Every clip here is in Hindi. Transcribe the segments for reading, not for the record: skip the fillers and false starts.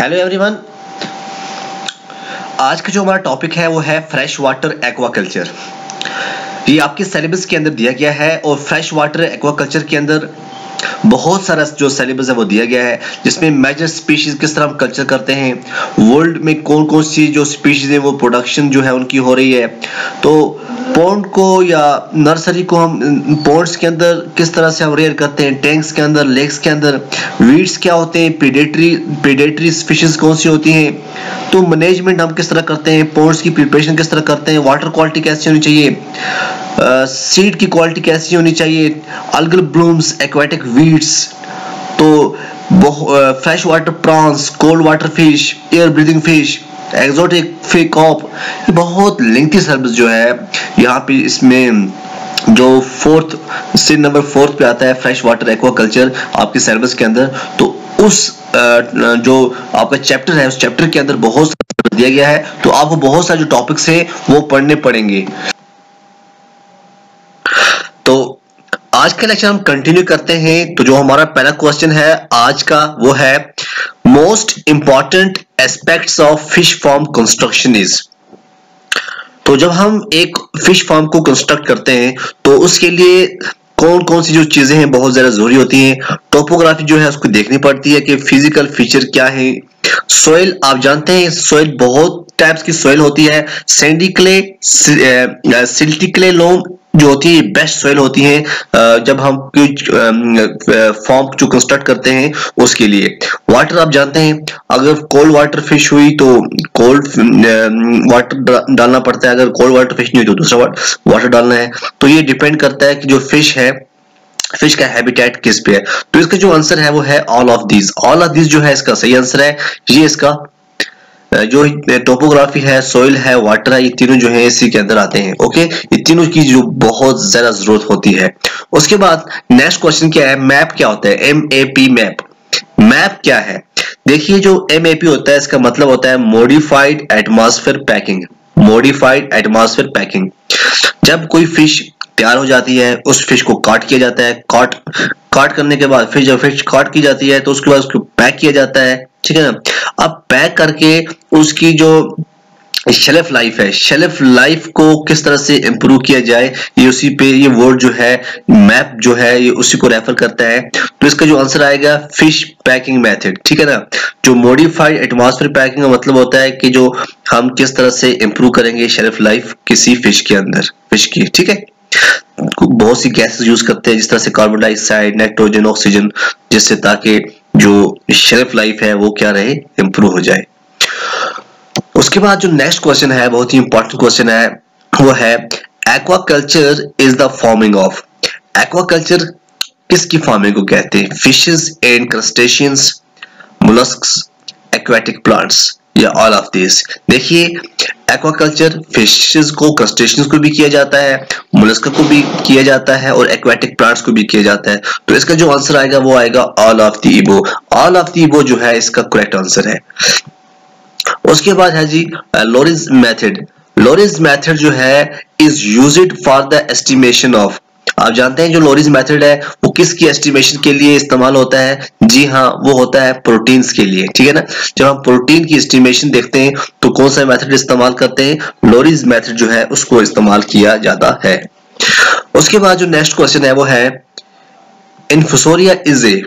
Hello everyone. आज का जो हमारा टॉपिक है वो है फ्रेश वाटर एक्वाकल्चर। ये आपके सिलेबस के अंदर दिया गया है और फ्रेश वाटर एक्वाकल्चर के अंदर बहुत सारा जो सिलेबस है वो दिया गया है, जिसमें मेजर स्पीशीज किस तरह हम कल्चर करते हैं, वर्ल्ड में कौन कौन सी जो स्पीशीज है वो प्रोडक्शन जो है उनकी हो रही है। तो पॉन्ड को या नर्सरी को हम पॉन्ड्स के अंदर किस तरह से हम रेयर करते हैं, टैंक्स के अंदर, लेक्स के अंदर, वीड्स क्या होते हैं, प्रीडेटरी स्पीशीज कौन सी होती हैं, तो मैनेजमेंट हम किस तरह करते हैं, पॉन्ड्स की प्रिपरेशन किस तरह करते हैं, वाटर क्वालिटी कैसी होनी चाहिए, सीड की क्वालिटी कैसी होनी चाहिए, अल्गल ब्लूम्स, एक्वाटिक वीड्स, तो fresh water prawns, cold water fish, air breathing fish, exotic fish carp, ये बहुत लेंथी सर्विस जो है यहाँ पे। इसमें जो फोर्थ से नंबर 4 पे आता है फ्रेश वाटर एक्वाकल्चर आपके सिलेबस के अंदर, तो उस जो आपका चैप्टर है उस चैप्टर के अंदर बहुत सारा दिया गया है, तो आपको बहुत सारे जो टॉपिक्स हैं वो पढ़ने पड़ेंगे। तो आज का लेक्चर हम कंटिन्यू करते हैं। तो जो हमारा पहला क्वेश्चन है आज का वो है most important aspects of fish farm construction is. तो जब हम एक फिश फार्म को कंस्ट्रक्ट करते हैं तो उसके लिए कौन कौन सी जो चीजें हैं बहुत ज्यादा जरूरी होती हैं। टोपोग्राफी जो है उसको देखनी पड़ती है कि फिजिकल फीचर क्या है। सॉइल आप जानते हैं सॉइल बहुत टाइप्स की सॉइल होती है। Sandy clay, silty clay loam जो होती है बेस्ट सॉइल होती है जब हम फॉर्म जो कंस्ट्रक्ट करते हैं उसके लिए। वाटर आप जानते हैं अगर कोल्ड वाटर फिश हुई तो कोल्ड वाटर डालना पड़ता है, अगर कोल्ड वाटर फिश नहीं हुई तो दूसरा वाटर डालना है। तो ये डिपेंड करता है कि जो फिश है, फिश का हैबिटेट किस पे है। तो इसका जो आंसर है वो है all of these. All of these जो है इसका सही आंसर है। ये इसका जो टोपोग्राफी है, सॉइल है, वाटर है, ये तीनों जो है इसी के अंदर आते हैं। ओके, ये तीनों की जो बहुत ज्यादा जरूरत होती है। उसके बाद नेक्स्ट क्वेश्चन क्या है, मैप क्या होता है, MAP मैप। मैप क्या है, देखिए जो MAP होता है इसका मतलब होता है modified atmosphere packing. Modified atmosphere packing, जब कोई फिश तैयार हो जाती है उस फिश को काट किया जाता है। काट करने के बाद फिर जब फिश काट की जाती है तो उसके बाद उसको पैक किया जाता है, ठीक है ना। अब पैक करके उसकी जो शेल्फ लाइफ है, शेल्फ लाइफ को किस तरह से इंप्रूव किया जाए, ये उसी पे ये वर्ड जो है मैप जो है ये उसी को रेफर करता है। तो इसका जो आंसर आएगा फिश पैकिंग मेथड, ठीक है ना। जो मॉडिफाइड एटमॉस्फेयर पैकिंग का मतलब होता है कि जो हम किस तरह से इंप्रूव करेंगे शेल्फ लाइफ किसी फिश के अंदर, फिश की, ठीक है। बहुत सी गैसेस यूज करते हैं जिस तरह से कार्बन डाइऑक्साइड, नाइट्रोजन, ऑक्सीजन, जिससे ताकि जो शेल्फ लाइफ है वो क्या रहे, इंप्रूव हो जाए। उसके बाद जो नेक्स्ट क्वेश्चन है बहुत ही इंपॉर्टेंट क्वेश्चन है वो है aquaculture is the farming of. Aquaculture किसकी फार्मिंग को कहते हैं, fishes and crustaceans, molluscs, aquatic plants या ऑल ऑफ दिस। देखिए एक्वाकल्चर फिशेस को, क्रस्टेशियंस को भी किया जाता है, मोलस्क को भी किया जाता है और एक्वाटिक प्लांट्स को भी किया जाता है। तो इसका जो आंसर आएगा वो आएगा all of the above. All of the above जो है इसका करेक्ट आंसर है। उसके बाद है जी लोरिस मेथड। लोरिस मेथड जो है is used for the estimation of. आप जानते हैं जो लोरिस मेथड है वो किसकी एस्टिमेशन के लिए इस्तेमाल होता है, जी हाँ वो होता है प्रोटीन्स के लिए, ठीक है ना। जब हम प्रोटीन की एस्टिमेशन देखते हैं तो कौन सा मेथड इस्तेमाल करते हैं, लोरिस मेथड जो है उसको इस्तेमाल किया जाता है। उसके बाद जो नेक्स्ट क्वेश्चन है वो है इन्फुसोरिया इज ए।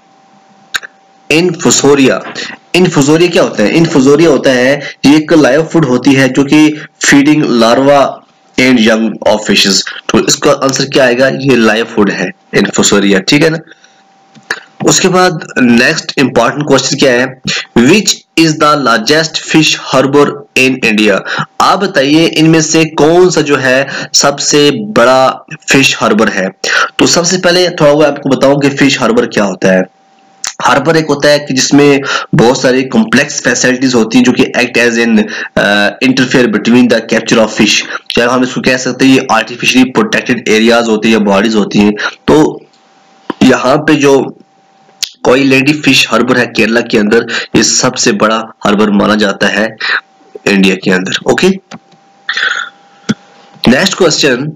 इन्फुसोरिया, इन्फुसोरिया क्या होता है, इन्फुसोरिया होता है ये एक लाइव फूड होती है जो कि feeding larva and young of fishes. तो इसका आंसर क्या आएगा, ये लाइव फूड है इन्फुसोरिया, ठीक है ना। उसके बाद नेक्स्ट इंपॉर्टेंट क्वेश्चन क्या है, which is the largest fish harbour in India. आप बताइए इनमें से कौन सा जो है सबसे बड़ा फिश हार्बर है। तो सबसे पहले थोड़ा वो आपको बताऊं कि फिश हार्बर क्या होता है। हार्बर एक होता है कि जिसमें बहुत सारी कॉम्प्लेक्स फैसिलिटीज होती हैं जो कि act as an interfere between the capture of fish. चाहे हम इसको कह सकते हैं ये आर्टिफिशियली प्रोटेक्टेड एरियाज होती है या बॉडीज होती हैं। तो यहाँ पे जो कोई लेडी फिश हार्बर है केरला के अंदर, ये सबसे बड़ा हार्बर माना जाता है इंडिया के अंदर। Okay, next question,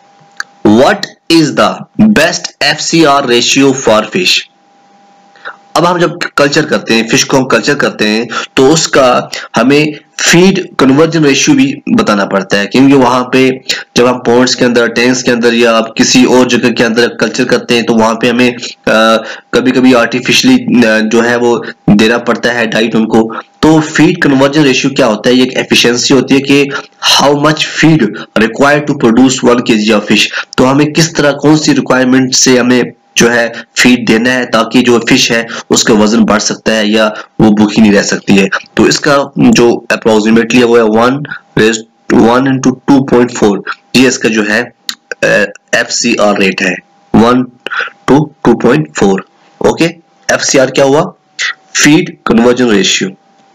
what is the best FCR ratio for fish. अब हम जब कल्चर करते हैं, फिश को हम कल्चर करते हैं, तो उसका हमें फीड कन्वर्जन रेशियो भी बताना पड़ता है, क्योंकि वहां पे जब हम पॉन्ड्स के अंदर, टैंक्स के अंदर या आप किसी और जगह के अंदर कल्चर करते हैं, तो वहां पे हमें कभी कभी आर्टिफिशियली जो है वो देना पड़ता है डाइट उनको। तो फीड कन्वर्जन रेशियो क्या होता है, ये एक एफिशिएंसी होती है कि how much feed required to produce 1 kg of fish. तो हमें किस तरह, कौन सी रिक्वायरमेंट से हमें जो है फीड देना है ताकि जो फिश है उसका वजन बढ़ सकता है या वो भूखी नहीं रह सकती है। तो इसका जो अप्रोक्सीमेटली है वो है 1 into 2.4, ये इसका जो है FCR रेट है 1 to 2.4। ओके, FCR क्या हुआ, फीड कन्वर्जन रेशियो।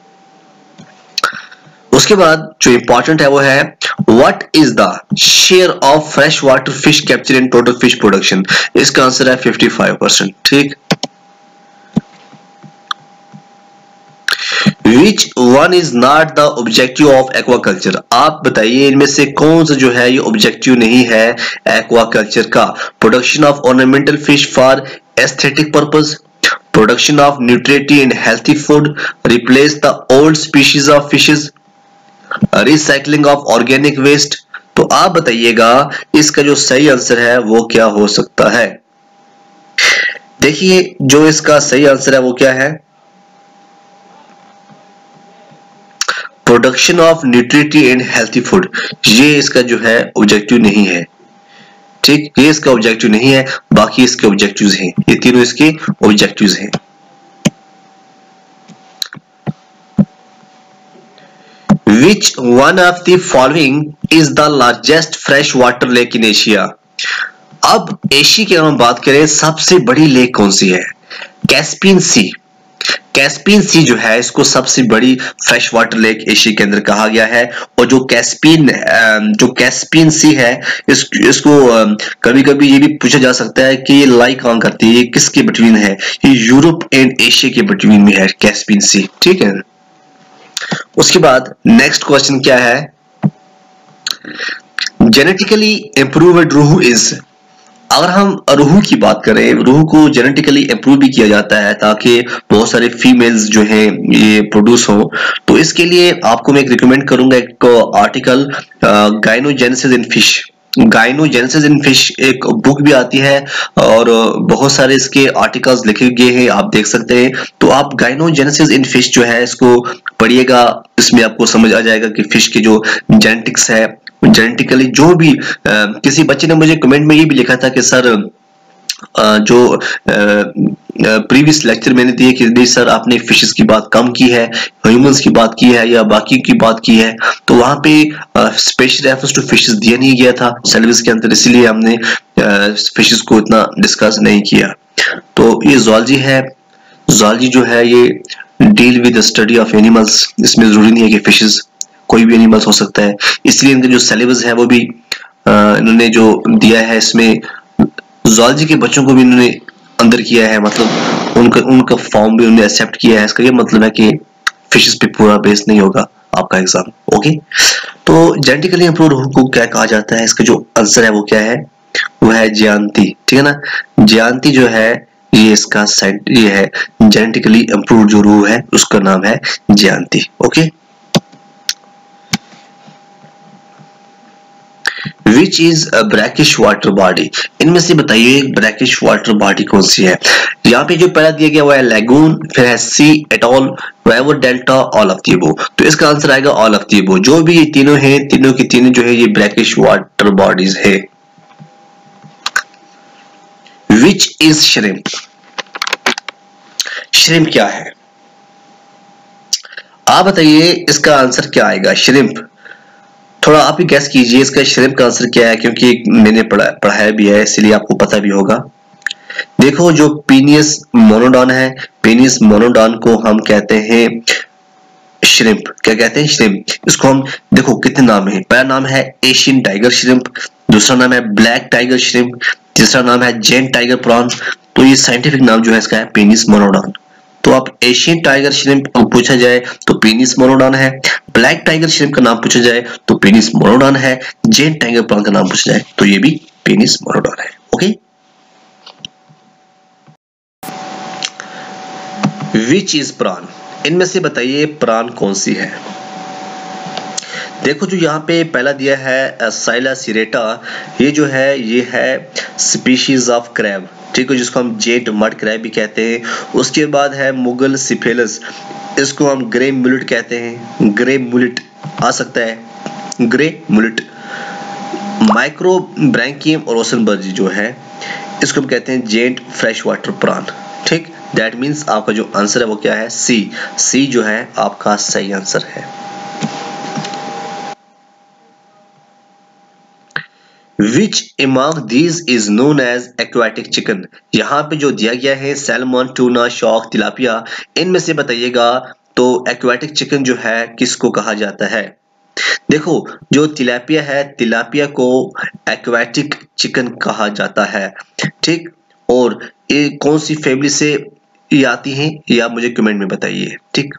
उसके बाद जो इंपॉर्टेंट है वो है what is the share of fresh water fish capture in total fish production. इसका आंसर है 55%। ठीक, which one is not the objective of aquaculture. आप बताइए इनमें से कौन सा जो है ये ऑब्जेक्टिव नहीं है एक्वाकल्चर का। Production of ornamental fish for aesthetic purpose, production of nutritive and healthy food, replace the old species of fishes, recycling of organic waste. तो आप बताइएगा इसका जो सही आंसर है वो क्या हो सकता है। देखिए जो इसका सही आंसर है वो क्या है, production of nutritive and healthy food. ये इसका जो है ऑब्जेक्टिव नहीं है। ठीक, ये इसका ऑब्जेक्टिव नहीं है, बाकी इसके ऑब्जेक्टिव्स हैं, ये तीनों इसके ऑब्जेक्टिव्स हैं। Which one of the following is the largest freshwater lake in Asia? अब एशिया की अगर हम बात करें सबसे बड़ी लेक कौन सी है, कैस्पियन सी। कैस्पियन सी जो है इसको सबसे बड़ी फ्रेश वाटर लेक एशिया के अंदर कहा गया है। और जो कैस्पियन सी है इसको कभी कभी ये भी पूछा जा सकता है कि ये लाई कहां करती है, ये किसके बिटवीन है, ये यूरोप एंड एशिया के बिटवीन में है कैस्पियन सी। ठीक है, उसके बाद नेक्स्ट क्वेश्चन क्या है, जेनेटिकली इंप्रूव्ड रूहू इज। अगर हम रूहू की बात करें, रूहू को जेनेटिकली इंप्रूव भी किया जाता है ताकि बहुत सारे फीमेल्स जो हैं ये प्रोड्यूस हो। तो इसके लिए आपको मैं एक रिकमेंड करूंगा एक article, gynogenesis in fish. Gynogenesis in fish एक बुक भी आती है और बहुत सारे इसके आर्टिकल्स लिखे गए हैं, आप देख सकते हैं। तो आप गाइनोजेनेसिस इन फिश जो है इसको पढ़िएगा, इसमें आपको समझ आ जाएगा कि फिश के जो जेनेटिक्स है, जेनेटिकली जो भी किसी बच्चे ने मुझे कमेंट में ये भी लिखा था कि सर जो प्रीवियस लेक्चर मैंने दिए कि नहीं सर आपने फिशेस की बात कम की है, ह्यूमंस की बात की है या बाकी की बात की है। तो वहां पे स्पेशल रेफरेंस टू फिशेस दिया नहीं गया था सिलेबस के अंदर, इसलिए हमने फिशेस को इतना डिस्कस नहीं किया। तो ये ज़ूलॉजी है, ज़ूलॉजी जो है ये deal with the study of animals. इसमें जरूरी नहीं है कि फिशेस कोई भी एनिमल्स हो सकता है, इसलिए इनका जो सिलेबस है वो भी इन्होंने जो दिया है इसमें ज़ूलॉजी के बच्चों को भी इन्होंने अंदर किया है, मतलब उनका फॉर्म भी उन्होंने एक्सेप्ट किया है। इसका ये मतलब है कि फिशेस पे पूरा बेस नहीं होगा आपका एग्जाम। ओके, तो जेनेटिकली इंप्रूव्ड को क्या कहा जाता है, इसका जो आंसर है वो क्या है, वो है ज्यांती। ठीक है ना, ज्यांती जो है ये इसका ये है जेनेटिकली इंप्रूव्ड जो रूह है उसका नाम है ज्यांती। Okay, which is a brackish water body. इनमें से बताइए ब्रैकिश वाटर बॉडी कौन सी है। यहाँ पे जो पहला दिया गया वो है लैगून, फिर है sea atoll, river delta, all of the above. तो इसका आंसर आएगा ऑल ऑफ द अबव। जो भी ये तीनों हैं, तीनों की तीनों जो है ये ब्रैकिश वाटर बॉडीज है। Which is shrimp. श्रिम्प क्या है, आप बताइए इसका आंसर क्या आएगा। श्रिम्प थोड़ा आप ही गैस कीजिए इसका श्रिम्प का आंसर क्या है, क्योंकि मैंने पढ़ाया भी है इसलिए आपको पता भी होगा। देखो जो पीनियस मोनोडॉन है, पीनियस मोनोडॉन को हम कहते हैं श्रिम्प। क्या कहते हैं, श्रिम्प। इसको हम देखो कितने नाम है, पहला नाम है एशियन टाइगर श्रिम्प, दूसरा नाम है ब्लैक टाइगर श्रिम्प, तीसरा नाम है जेन टाइगर प्रॉन्स। तो ये साइंटिफिक नाम जो है इसका है पीनियस मोनोडॉन। तो आप एशियन टाइगर श्रिम्प को पूछा जाए तो पीनिस मोनोडॉन है, ब्लैक टाइगर श्रिम्प का नाम पूछा जाए तो पीनिस मोनोडॉन है, जेन टाइगर प्रॉन का नाम पूछा जाए तो ये भी पीनिस मोनोडॉन है। ओके, विच इज प्राण, इनमें से बताइए प्राण कौन सी है। देखो जो यहाँ पे पहला दिया है साइला सिरेटा, ये जो है ये है स्पीशीज ऑफ क्रैब, ठीक है, जिसको हम जेट मड क्रैब भी कहते हैं। उसके बाद है मुगल सिफेलस, इसको हम ग्रे मुलेट कहते हैं, ग्रे मुलेट आ सकता है, ग्रे मुलेट। माइक्रो ब्रैंकियम और ओसनबर्जी जो है इसको हम कहते हैं जेंट फ्रेश वाटर प्राण, ठीक। दैट मीन्स आपका जो आंसर है वो क्या है, सी। सी जो है आपका सही आंसर है। Which among these is known as aquatic chicken? यहाँ पे जो दिया गया है सैल्मन, टूना, शार्क, तिलापिया, इनमें से बताइएगा तो एक्वाटिक चिकन जो है किसको कहा जाता है। देखो जो तिलापिया है, तिलापिया को एक्वाटिक चिकन कहा जाता है, ठीक। और ये कौन सी फैमिली से ये आती हैं ये आप मुझे कमेंट में बताइए, ठीक।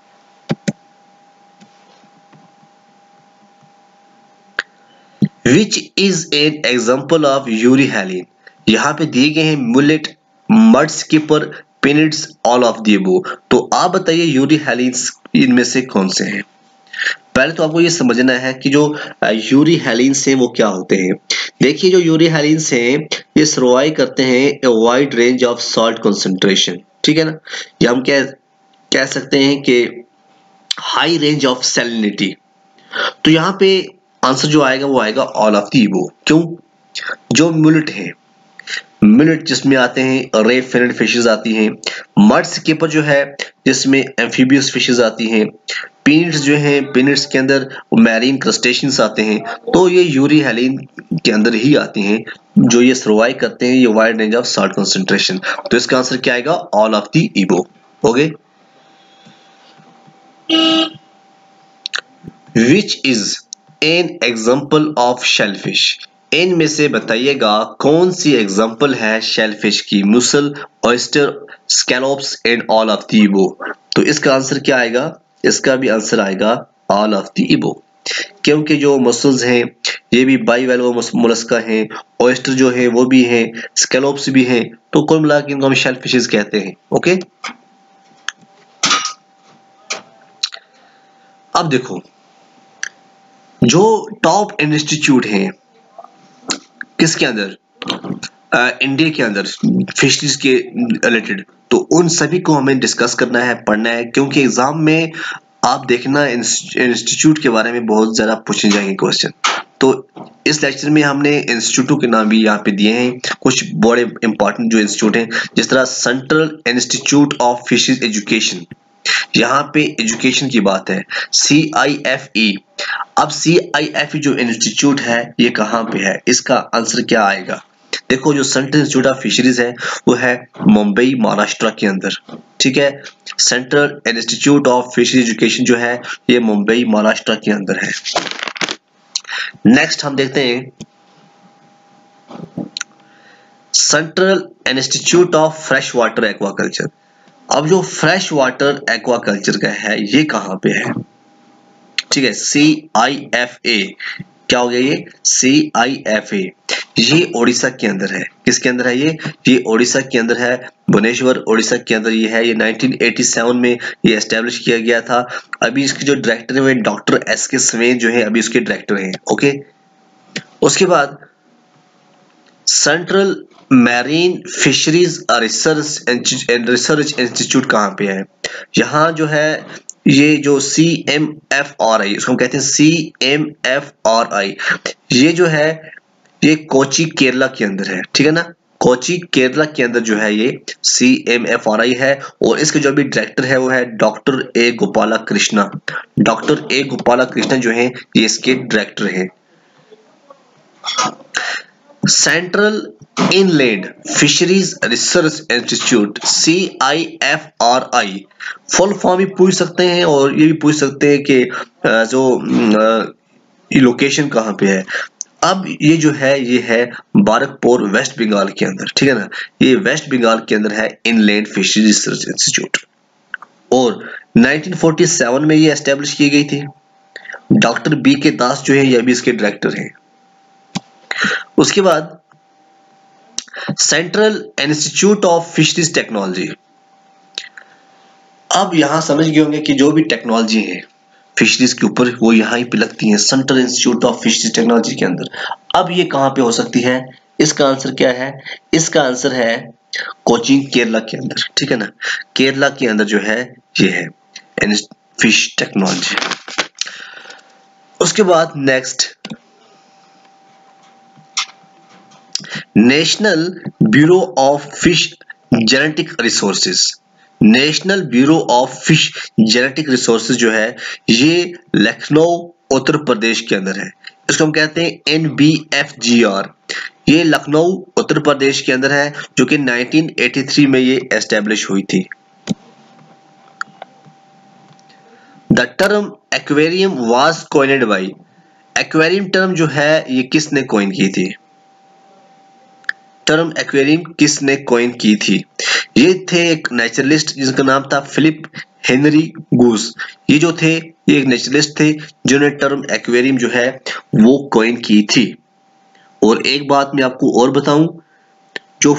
Which is an example of यूरिहालिन, यहाँ पे दिए गए हैं mullet, mud skipper, penaeids, all of the above. तो आप बताइए यूरिहालिन्स इनमें से कौन से हैं। पहले तो आपको ये समझना है कि जो यूरिहालिन्स हैं वो क्या होते हैं। देखिए जो यूरिहालिन्स हैं ये सर्वाइव करते हैं a wide range of salt concentration, ठीक है ना। ये हम कह सकते हैं कि हाई रेंज ऑफ सैलिनिटी। तो यहाँ पे आंसर जो आएगा वो आएगा ऑल ऑफ द अबव। क्यों, जो मुलेट है, मिलेट जिसमें आते हैं रे फिनेड फिशेस आती हैं, मड स्किपर जो है जिसमें एम्फीबियस फिशेस आती हैं, पीनिट्स जो हैं पीनिट्स के अंदर मैरीन क्रस्टेशियंस आते हैं। तो ये यूरिहालिन के अंदर ही आती हैं जो ये सर्वाइव करते हैं ये wide range of salt concentration. तो इसका आंसर क्या आएगा, all of the above. Okay, which is an example of shellfish, इनमें से बताइएगा कौन सी एग्जाम्पल है शेलफिश की। Mussel, oyster, scallops and all of the above. तो इसका आंसर क्या आएगा, इसका भी आंसर आएगा ऑल ऑफ द अबव, क्योंकि जो मसल्स हैं ये भी बाइवैल्व मोलस्का हैं, ऑयस्टर जो है वो भी हैं, स्कैलोप्स भी हैं। तो कुल मिला के इनको हम शेलफिशेस कहते हैं। ओके, अब देखो जो टॉप इंस्टीट्यूट हैं किसके अंदर, इंडिया के अंदर फिशरीज के रिलेटेड, तो उन सभी को हमें डिस्कस करना है, पढ़ना है, क्योंकि एग्जाम में आप देखना इंस्टीट्यूट के बारे में बहुत ज्यादा पूछे जाएंगे क्वेश्चन। तो इस लेक्चर में हमने इंस्टीट्यूट के नाम भी यहाँ पे दिए हैं, कुछ बड़े इंपॉर्टेंट जो इंस्टीट्यूट हैं, जिस तरह central institute of fisheries education, यहाँ पे एजुकेशन की बात है, CIFE। अब CIFE जो इंस्टीट्यूट है ये कहाँ पे है, इसका आंसर क्या आएगा। देखो जो सेंट्रल इंस्टीट्यूट ऑफ फिशरीज है वो है मुंबई महाराष्ट्र के अंदर, ठीक है। Central institute of fisheries education जो है ये मुंबई महाराष्ट्र के अंदर है। नेक्स्ट हम देखते हैं central institute of fresh water aquaculture. अब जो फ्रेश वाटर एक्वाकल्चर का है ये कहाँ पे है, ठीक है। CIFA, क्या हो गया ये, CIFA, ये ओडिशा के अंदर है। किसके अंदर है ये ओडिशा के अंदर है, भुवनेश्वर ओडिशा के अंदर ये है। ये 1987 में ये एस्टेब्लिश किया गया था। अभी इसके जो डायरेक्टर है डॉक्टर SK स्वेन जो है अभी उसके डायरेक्टर हैं। ओके, उसके बाद central marine fisheries research institute कहाँ पे है, यहाँ जो है ये जो CMFRI, इसको हम कहते हैं CMFRI, ये जो है ये कोची केरला के अंदर है, ठीक है ना। कोची केरला के अंदर जो है ये CMFRI है, और इसके जो भी डायरेक्टर है वो है doctor A Gopala Krishna. Doctor A Gopala Krishna जो है ये इसके डायरेक्टर हैं। Central inland fisheries research institute CIFRI, full form भी पूछ सकते हैं और ये भी पूछ सकते हैं कि जो लोकेशन कहाँ पे है। अब ये जो है ये है बारकपुर वेस्ट बंगाल के अंदर, ठीक है ना। ये वेस्ट बंगाल के अंदर है इनलैंड फिशरीज रिसर्च इंस्टीट्यूट, और 1947 में ये एस्टेब्लिश की गई थी। डॉक्टर BK दास जो है ये अभी इसके डायरेक्टर हैं। उसके बाद central institute of fisheries technology, अब यहाँ समझ गए होंगे कि जो भी टेक्नोलॉजी है फिशरीज के ऊपर वो यहाँ ही पे लगती है, central institute of fisheries technology के अंदर। अब ये कहाँ पे हो सकती है, इसका आंसर क्या है, इसका आंसर है कोचीन, केरला के अंदर, ठीक है ना। केरला के अंदर जो है ये है फिश टेक्नोलॉजी। उसके बाद next, national bureau of fish genetic resources. National bureau of fish genetic resources जो है ये लखनऊ उत्तर प्रदेश के अंदर है। इसको हम कहते हैं NBFGR। ये लखनऊ उत्तर प्रदेश के अंदर है, जो कि 1983 में ये एस्टेब्लिश हुई थी। The term aquarium was coined by, aquarium term जो है ये किसने कॉइन की थी, टर्म एक्वेरियम किसने कॉइन की थी, ये थे एक नेचुरलिस्ट जिसका नाम था फिलिप हेनरी गूस। ये जो थे ये एक नेचुरलिस्ट थे जिन्होंने टर्म एक्वेरियम जो है वो कॉइन की थी। और एक बात मैं आपको और बताऊं, जो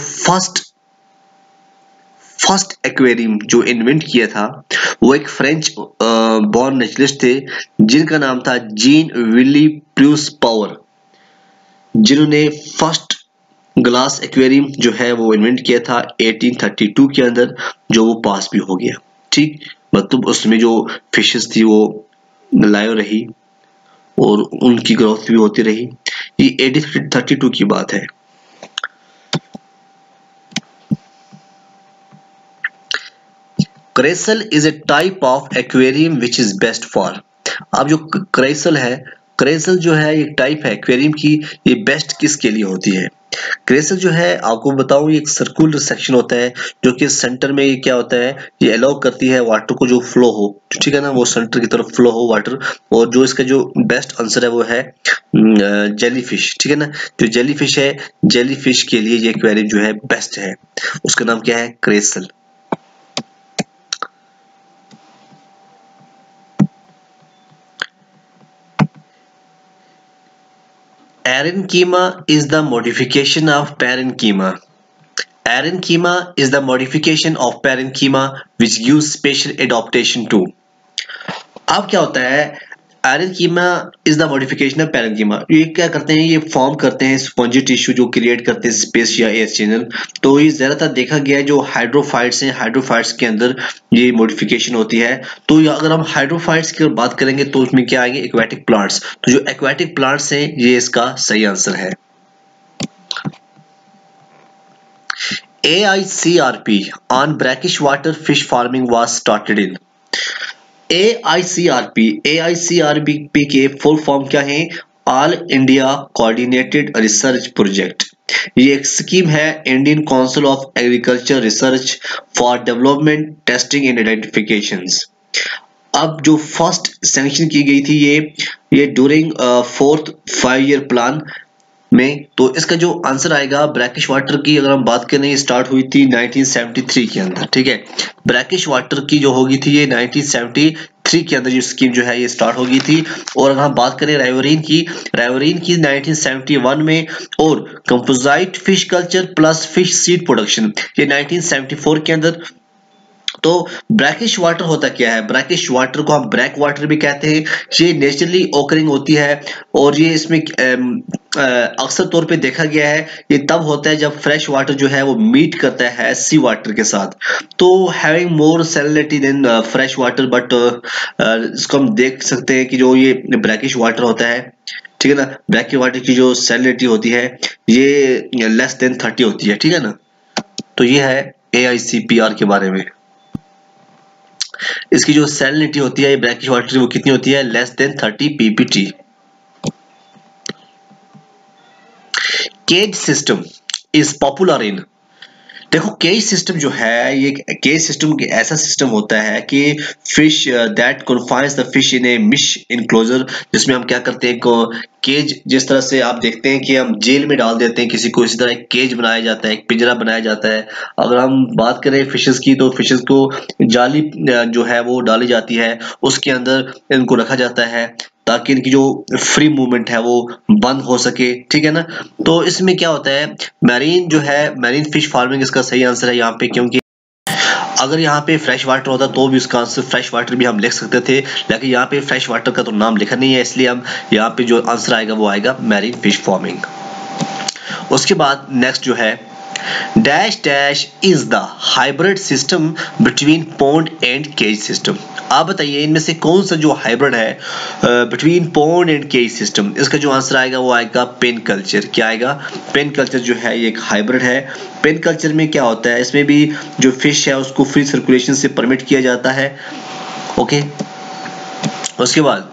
फर्स्ट एक्वेरियम जो इन्वेंट किया था वो एक फ्रेंच बॉर्न नेचुरलिस्ट थे जिनका नाम था जीन विली प्रूस पावर, जिन्होंने फर्स्ट ग्लास एक्वेरियम जो है वो इन्वेंट किया था 1832 के अंदर, जो वो पास भी हो गया। ठीक, मतलब उसमें जो फिशेस थी वो लाइव रही और उनकी ग्रोथ भी होती रही। ये 1832 की बात है। Kreisel is a type of aquarium which is best for. अब जो क्रेसल है, क्रेसल जो है एक टाइप है एक्वेरियम की, ये बेस्ट किसके लिए होती है। क्रेसल जो है आपको बताऊं ये एक सर्कुलर सेक्शन होता है जो कि सेंटर में ये क्या होता है, ये अलाउ करती है वाटर को जो फ्लो हो, ठीक है ना, वो सेंटर की तरफ फ्लो हो वाटर। और जो इसका जो बेस्ट आंसर है वो है जेलीफिश, ठीक है ना। जो जेलीफिश है, जेलीफिश के लिए ये एक्वेरियम जो है बेस्ट है, उसका नाम क्या है, क्रेसल। Parenchyma is the modification of parenchyma. Parenchyma is the modification of parenchyma which gives special adaptation to. अब क्या होता है, parenchyma is the modification of parenchyma. ये क्या करते हैं, ये फॉर्म करते हैं स्पॉन्जी टिश्यू जो क्रिएट करते हैं स्पेस या एयर चैनल। तो ये ज्यादातर देखा गया है जो हाइड्रोफाइट्स हैं, हाइड्रोफाइट्स के अंदर ये मॉडिफिकेशन होती है। तो अगर हम हाइड्रोफाइट्स की बात करेंगे तो उसमें क्या आएंगे, एक्वेटिक प्लांट्स। तो जो एक्वेटिक प्लांट्स हैं ये इसका सही आंसर है। AICRP on brackish water fish farming was started in। AICRP के फुल फॉर्म क्या है, all India coordinated research project. ये एक स्कीम है Indian council of agriculture research for development testing and identifications. अब जो फर्स्ट सैंक्शन की गई थी ये ड्यूरिंग 4th 5-year प्लान में। तो इसका जो आंसर आएगा ब्रैकिश वाटर की अगर हम बात करें, स्टार्ट हुई थी 1973 के अंदर, ठीक है। ब्रैकिश वाटर की जो होगी थी ये 1973 के अंदर ये स्कीम जो है ये स्टार्ट होगी थी। और अगर हम बात करें राइवरीन की 1971 में, और composite fish culture plus fish seed production ये 1974 के अंदर। तो ब्रैकिश वाटर होता क्या है, ब्रैकिश वाटर को हम ब्रैक वाटर भी कहते हैं। ये नेचुरली ओकरिंग होती है और ये इसमें अक्सर तौर पे देखा गया है ये तब होता है जब फ्रेश वाटर जो है वो मीट करता है सी वाटर के साथ। तो having more salinity than fresh water, but इसको हम देख सकते हैं कि जो ये ब्रैकिश वाटर होता है, ठीक है ना, ब्रैकिश वाटर की जो सैलिनिटी होती है ये लेस देन 30 होती है, ठीक है ना। तो ये है AICPR के बारे में। इसकी जो सैलिनिटी होती है ब्रैकिश वाटर की वो कितनी होती है, less than 30 ppT। Cage system is popular in. देखो केज सिस्टम जो है ये केज सिस्टम ऐसा सिस्टम होता है कि fish that confines the fish in a mesh enclosure, जिसमें हम क्या करते हैं केज, जिस तरह से आप देखते हैं कि हम जेल में डाल देते हैं किसी को, इसी तरह एक केज बनाया जाता है, एक पिंजरा बनाया जाता है। अगर हम बात करें फिशेस की तो फिशेस को जाली जो है वो डाली जाती है, उसके अंदर इनको रखा जाता है ताकि इनकी जो फ्री मूवमेंट है वो बंद हो सके, ठीक है ना। तो इसमें क्या होता है, मैरीन जो है मैरीन फिश फार्मिंग इसका सही आंसर है यहाँ पे, क्योंकि अगर यहाँ पे फ्रेश वाटर होता तो भी उसका आंसर फ्रेश वाटर भी हम लिख सकते थे, लेकिन यहाँ पे फ्रेश वाटर का तो नाम लिखा नहीं है, इसलिए हम यहाँ पे जो आंसर आएगा वो आएगा मैरीन फिश फार्मिंग। उसके बाद नेक्स्ट जो है dash dash is the hybrid system between pond and cage system. आप बताइए इनमें से कौन सा जो हाइब्रिड है between pond and cage system. इसका जो आंसर आएगा वो आएगा पेन कल्चर। क्या आएगा? पेन कल्चर जो है ये एक हाइब्रिड है। पेन कल्चर में क्या होता है, इसमें भी जो फिश है उसको फ्री सर्कुलेशन से परमिट किया जाता है। ओके, उसके बाद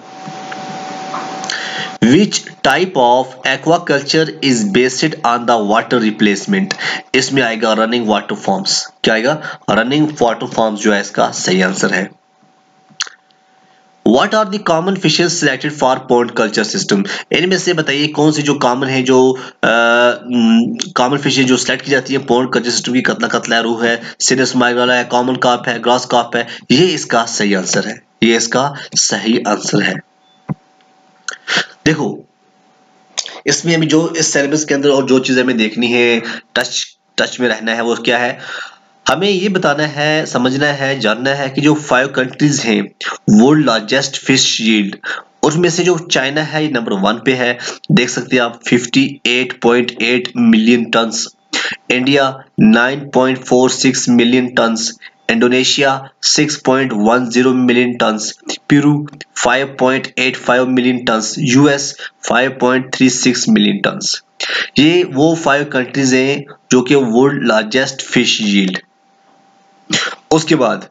Which type of aquaculture is based on the water replacement? इसमें आएगा रनिंग वाटर फॉर्म्स। क्या आएगा? रनिंग वाटर फॉर्म्स जो है इसका सही आंसर है। What are the common fishes selected for pond culture system? इनमें से बताइए कौन सी जो कॉमन है, जो कॉमन फिशेज जो सिलेक्ट की जाती है पॉन्ड कल्चर सिस्टम की। कतला कतला रूह है, सिनस माइग्राला है, कॉमन कार्प है, ग्रास कार्प है। ये इसका सही आंसर है, ये इसका सही आंसर है। देखो इसमें अभी जो इस सिलेबस के अंदर और जो चीजें हमें देखनी है, टच में रहना है, वो क्या है, हमें ये बताना है, समझना है, जानना है कि जो 5 कंट्रीज हैं वर्ल्ड लार्जेस्ट फिश यील्ड, उसमें से जो चाइना है ये नंबर 1 पे है, देख सकते हैं आप 58.8 million tons, India 9.46 million tons, Indonesia 6.10 million tons, Peru 5.85 million tons, US 5.36 million tons. ये वो 5 कंट्रीज हैं जो कि वर्ल्ड लार्जेस्ट फिश यील्ड। उसके बाद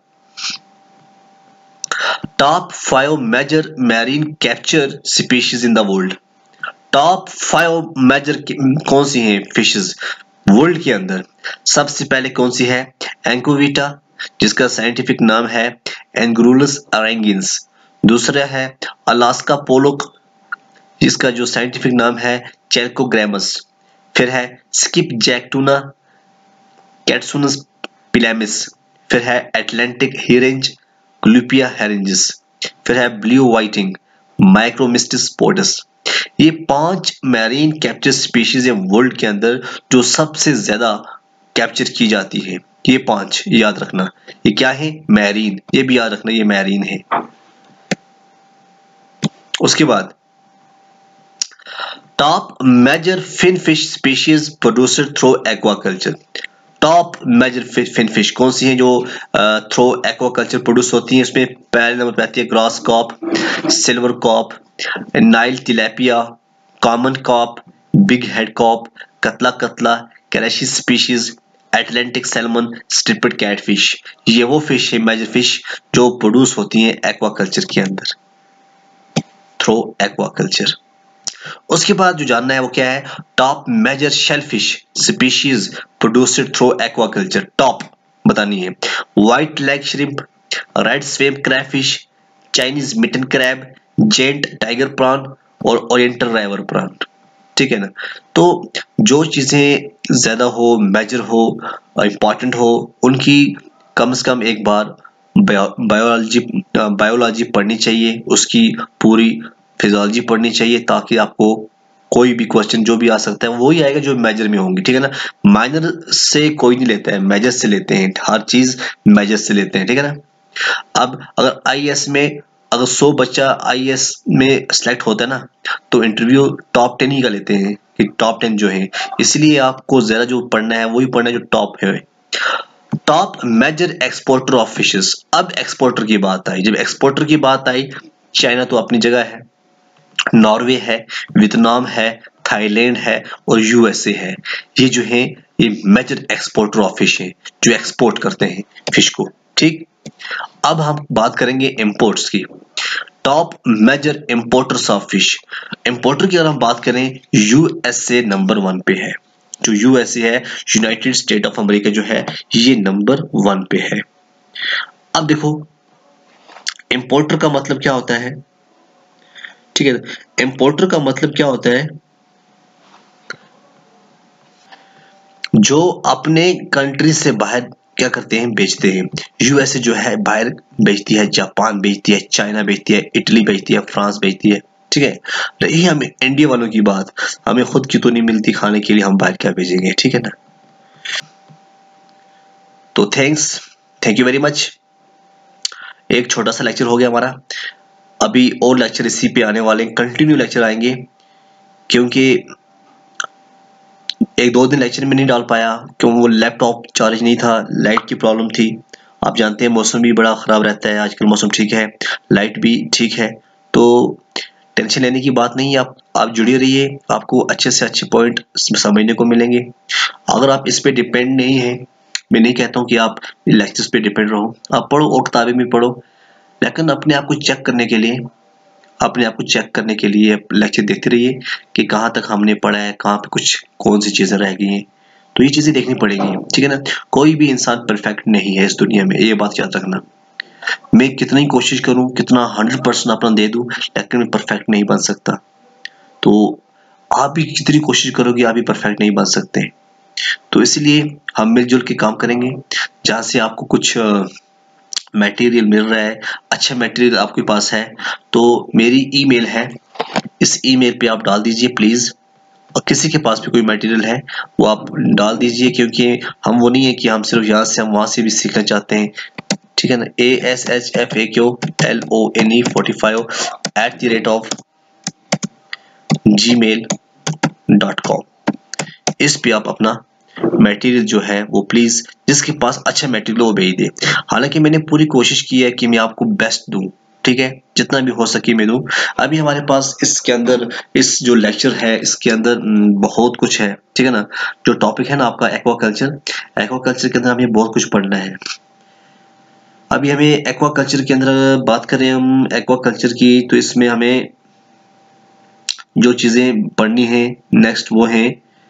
top 5 major marine capture species in the world. Top 5 major कौन सी हैं फिशेस वर्ल्ड के अंदर? सबसे पहले कौन सी है? एंकोविटा, जिसका साइंटिफिक नाम है एंग्रुलस अरेंगिंस। दूसरा है अलास्का पोलोक, जिसका जो साइंटिफिक नाम है चेल्कोग्रामस। फिर है skipjack tuna, Katsuwonus pelamis. फिर है एटलांटिक हिरेंज, ग्लूपिया हेरेंजिस। फिर है ब्लू व्हाइटिंग, माइक्रोमिस्टिस पोडस। ये 5 मैरीन कैप्चर स्पीशीज है वर्ल्ड के अंदर जो सबसे ज्यादा कैप्चर की जाती है। ये 5 याद रखना। ये क्या है? मैरीन। ये भी याद रखना, ये मैरीन है। उसके बाद top major fin fish species producer through aquaculture. Top major fin fish कौन सी हैं जो थ्रू एक्वाकल्चर प्रोड्यूस होती हैं? इसमें पहले नंबर पे आती है grass carp, silver carp, Nile tilapia, common carp, big head carp, catla catla, carassius species, Atlantic salmon, striped catfish. ये वो फिश है मेजर फिश जो प्रोड्यूस होती हैं एक्वाकल्चर के अंदर थ्रू एक्वाकल्चर। उसके बाद जो जानना है वो क्या है? Top major shellfish species produced through aquaculture. Top बतानी है। White leg shrimp, red swamp crayfish, Chinese mitten crab, giant tiger prawn और ओरिएंटल राइवर प्रॉन। ठीक है ना? तो जो चीजें ज्यादा हो, मेजर हो, इंपॉर्टेंट हो, उनकी कम से कम एक बार बायोलॉजी पढ़नी चाहिए, उसकी पूरी फिजियोलॉजी पढ़नी चाहिए, ताकि आपको कोई भी क्वेश्चन जो भी आ सकता है वही आएगा जो मेजर में होंगी। ठीक है ना? माइनर से कोई नहीं लेता है, मेजर से लेते हैं, हर चीज मेजर से लेते हैं। ठीक है ना? अब अगर आईएएस में अगर 100 बच्चा आईएएस में सिलेक्ट होता है ना, तो इंटरव्यू टॉप 10 ही का लेते हैं कि टॉप 10 जो है। इसलिए आपको ज्यादा जो पढ़ना है वही पढ़ना है जो टॉप है। Top major exporter of fishes. अब एक्सपोर्टर की बात आई, जब एक्सपोर्टर की बात आई, चाइना तो अपनी जगह है, नॉर्वे है, वियतनाम है, थाईलैंड है और यूएसए है। ये जो है ये मेजर एक्सपोर्टर ऑफ फिश है, जो एक्सपोर्ट करते हैं फिश को। ठीक, अब हम बात करेंगे इंपोर्ट्स की। Top major importers of fish. Importer की अगर हम बात करें, यूएसए नंबर 1 पे है। जो यूएसए है, यूनाइटेड स्टेट ऑफ अमेरिका जो है, ये नंबर 1 पे है। अब देखो इंपोर्टर का मतलब क्या होता है? ठीक है, इंपोर्टर का मतलब क्या होता है? जो अपने कंट्री से बाहर क्या करते हैं? बेचते हैं। यूएसए जो है बाहर बेचती है, जापान बेचती है, चाइना बेचती है, इटली बेचती है, फ्रांस बेचती है। ठीक है, रही हमें इंडिया वालों की बात, हमें खुद की तो नहीं मिलती खाने के लिए, हम बाहर क्या भेजेंगे? ठीक है ना? तो thanks thank you very much. एक छोटा सा लेक्चर हो गया हमारा, अभी और लेक्चर इसी पे आने वाले, कंटिन्यू लेक्चर आएंगे, क्योंकि एक दो दिन लेक्चर में नहीं डाल पाया क्यों, वो लैपटॉप चार्ज नहीं था, लाइट की प्रॉब्लम थी। आप जानते हैं मौसम भी बड़ा ख़राब रहता है, आजकल मौसम ठीक है, लाइट भी ठीक है, तो टेंशन लेने की बात नहीं है। आप जुड़े रहिए, आपको अच्छे से अच्छे पॉइंट समझने को मिलेंगे। अगर आप इस पे डिपेंड नहीं हैं, मैं नहीं कहता हूँ कि आप लेक्चर्स पे डिपेंड रहो, आप पढ़ो और किताबें भी पढ़ो, लेकिन अपने आप को चेक करने के लिए, अपने आप को चेक करने के लिए लेक्चर देखते रहिए कि कहाँ तक हमने पढ़ा है, कहाँ पे कुछ कौन सी चीज़ें रह गई हैं, तो ये चीज़ें देखनी पड़ेगी, ठीक है ना। कोई भी इंसान परफेक्ट नहीं है इस दुनिया में, ये बात याद रखना। मैं कितना ही कोशिश करूं, कितना 100% अपना दे दूं, लेकिन मैं परफेक्ट नहीं बन सकता। तो आप भी कितनी कोशिश करोगे, आप भी परफेक्ट नहीं बन सकते। तो इसलिए हम मिलजुल के काम करेंगे। जहाँ से आपको कुछ मटेरियल मिल रहा है, अच्छा मटेरियल आपके पास है, तो मेरी ईमेल है, इस ईमेल पे आप डाल दीजिए प्लीज़। और किसी के पास भी कोई मटेरियल है वो आप डाल दीजिए, क्योंकि हम वो नहीं है कि हम सिर्फ यहाँ से, हम वहाँ से भी सीखना चाहते हैं, ठीक है ना। ashfaqlone45@gmail.com, इस पे आप अपना मटेरियल जो है वो प्लीज, जिसके पास अच्छा मटेरियल वो भेज दे। हालांकि मैंने पूरी कोशिश की है कि मैं आपको बेस्ट दूं, ठीक है, जितना भी हो सके मैं दूं। अभी हमारे पास इसके अंदर, इस जो लेक्चर है इसके अंदर बहुत कुछ है, ठीक है ना। जो टॉपिक है ना आपका एक्वाकल्चर, एक्वाकल्चर के अंदर हमें बहुत कुछ पढ़ना है। अभी हमें एक्वाकल्चर के अंदर बात करें हम एक्वाकल्चर की, तो इसमें हमें जो चीजें पढ़नी है नेक्स्ट वो है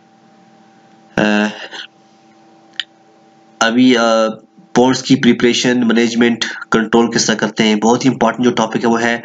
अभी पॉन्ड्स की प्रिपरेशन, मैनेजमेंट, कंट्रोल किस तरह करते हैं। बहुत ही इंपॉर्टेंट जो टॉपिक है वो है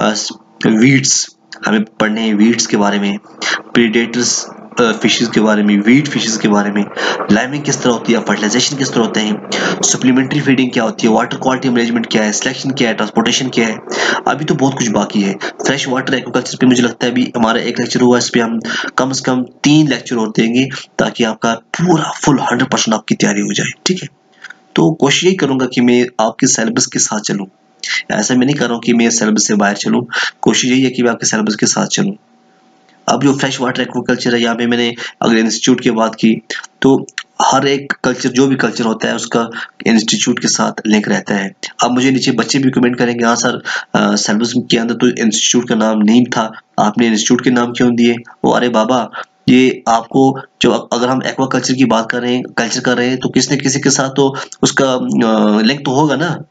वीड्स, हमें पढ़ने हैं वीड्स के बारे में, प्रीडेटर्स फिशेस के बारे में, वीड फिशेस के बारे में, लाइमिंग किस तरह होती है, फर्टिलाइजेशन किस तरह होते हैं, सप्लीमेंट्री फीडिंग क्या होती है, वाटर क्वालिटी मैनेजमेंट क्या है, सिलेक्शन क्या है, ट्रांसपोर्टेशन क्या है। अभी तो बहुत कुछ बाकी है। फ्रेश वाटर एक्वाकल्चर पे मुझे लगता है अभी हमारा एक लेक्चर हुआ, इस पे हम कम से कम 3 लेक्चर और देंगे, ताकि आपका पूरा फुल 100% आपकी तैयारी हो जाए, ठीक है। तो कोशिश यही करूंगा कि मैं आपके सिलेबस के साथ चलूं, ऐसा मैं नहीं कर रहा हूँ कि मैं सिलेबस से बाहर चलूं, कोशिश यही है कि मैं आपके सिलेबस के साथ चलूं। अब जो फ्रेश वाटर एक्वाकल्चर है, यहाँ पे मैंने अगर इंस्टीट्यूट की बात की, तो हर एक कल्चर, जो भी कल्चर होता है उसका इंस्टीट्यूट के साथ लिंक रहता है। अब मुझे नीचे बच्चे भी कमेंट करेंगे, हाँ सर सिलेबस के अंदर तो इंस्टीट्यूट का नाम नहीं था, आपने इंस्टीट्यूट के नाम क्यों दिए। वो अरे बाबा, ये आपको जो, अगर हम एक्वाकल्चर की बात कर रहे हैं, कल्चर कर रहे हैं, तो किसी न किसी के साथ तो उसका लिंक तो होगा ना।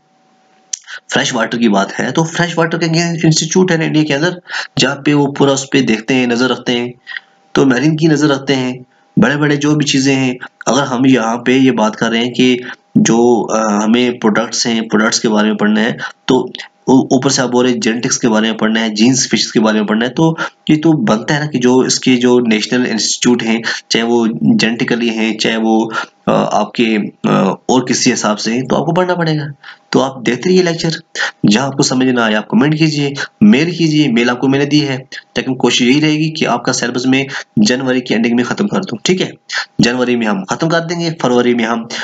फ्रेश वाटर की बात है तो फ्रेश वाटर का इंस्टीट्यूट है इंडिया के अंदर, जहाँ पे वो पूरा उस पर देखते हैं, नजर रखते हैं, तो मैरीन की नजर रखते हैं, बड़े बड़े जो भी चीजें हैं। अगर हम यहाँ पे ये बात कर रहे हैं कि जो हमें प्रोडक्ट्स हैं, प्रोडक्ट्स के बारे में पढ़ना है, तो ऊपर से आप बोल रहे जेनेटिक्स के बारे में पढ़ना है, जीन्स फिशेस के बारे में पढ़ना है, तो ये तो बनता है ना कि जो इसके जो नेशनल इंस्टीट्यूट हैं, चाहे वो जेनेटिकली हैं, चाहे वो आपके और किसी हिसाब से हैं, तो आपको पढ़ना पड़ेगा। तो आप देखते रहिए लेक्चर, जहां आपको समझ ना आए आप कमेंट कीजिए, मेल कीजिए, मेल आपको मैंने दी है, लेकिन कोशिश यही रहेगी कि आपका सिलेबस में जनवरी की एंडिंग में खत्म कर दूं, ठीक है। जनवरी में हम खत्म कर देंगे, फरवरी में हम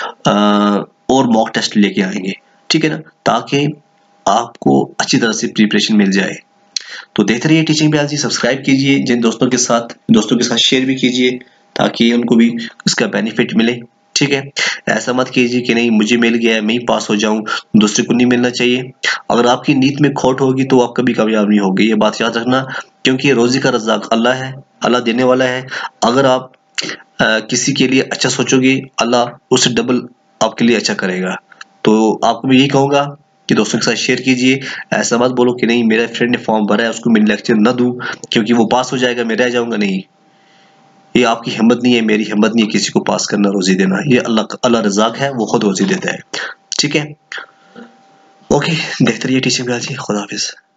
और मॉक टेस्ट लेके आएंगे, ठीक है ना, ताकि आपको अच्छी तरह से प्रिपरेशन मिल जाए। तो देखते रहिए टीचिंग बायोलॉजी, सब्सक्राइब कीजिए, जिन दोस्तों के साथ शेयर भी कीजिए, ताकि उनको भी इसका बेनिफिट मिले, ठीक है। ऐसा मत कीजिए कि नहीं मुझे मिल गया है मैं ही पास हो जाऊं, दूसरे को नहीं मिलना चाहिए। अगर आपकी नीयत में खोट होगी तो आप कभी कामयाब नहीं होगे, ये बात याद रखना, क्योंकि रोजी का रज़्ज़ाक़ अल्लाह है, अल्लाह देने वाला है। अगर आप किसी के लिए अच्छा सोचोगे, अल्लाह उससे डबल आपके लिए अच्छा करेगा। तो आपको मैं यही कहूंगा कि दोस्तों के साथ शेयर कीजिए। ऐसा मत बोलो कि नहीं मेरा फ्रेंड ने फॉर्म भरा है उसको मैं लेक्चर ना दूं क्योंकि वो पास हो जाएगा मैं रह जाऊंगा, नहीं, ये आपकी हिम्मत नहीं है, मेरी हिम्मत नहीं है किसी को पास करना, रोजी देना, ये अल्लाह रज़्ज़ाक़ है, वो खुद रोजी देता है, ठीक है। ओके, देखते रहिए टीचिंग बायोलॉजी, खुदा हाफिज़।